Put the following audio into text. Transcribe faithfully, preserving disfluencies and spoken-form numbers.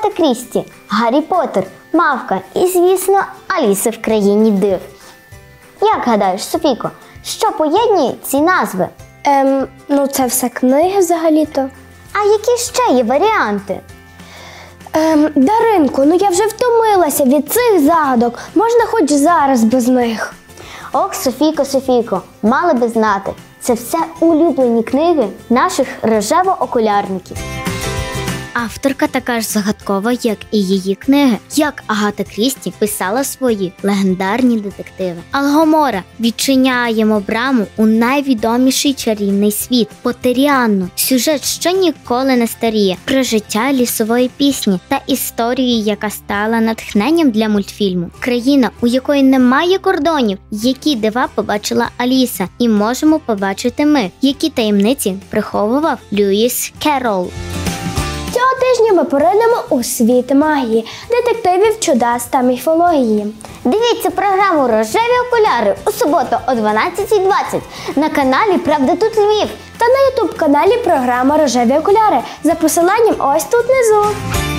Агата Крісті, Гаррі Поттер, Мавка і, звісно, Аліса в країні див. Як гадаєш, Софійко, що поєднує ці назви? Ем, ну це все книги взагалі-то. А які ще є варіанти? Ем, Даринко, ну я вже втомилася від цих загадок. Можна хоч зараз без них. Ох, Софійко, Софійко, мали би знати. Це все улюблені книги наших рожево-окулярників. Авторка така ж загадкова, як і її книги. Як Агата Крісті писала свої легендарні детективи. Алгомора. Відчиняємо браму у найвідоміший чарівний світ – Поттеріанну. Сюжет, що ніколи не старіє. Про життя лісової пісні та історію, яка стала натхненням для мультфільму. Країна, у якої немає кордонів. Які дива побачила Аліса. І можемо побачити ми. Які таємниці приховував Льюіс Керрол. Цього тижня ми поринемо у світ магії, детективів, чудес та міфології. Дивіться програму «Рожеві окуляри» у суботу о дванадцятій двадцять на каналі «Правда тут Львів» та на ютуб-каналі програма «Рожеві окуляри» за посиланням ось тут внизу.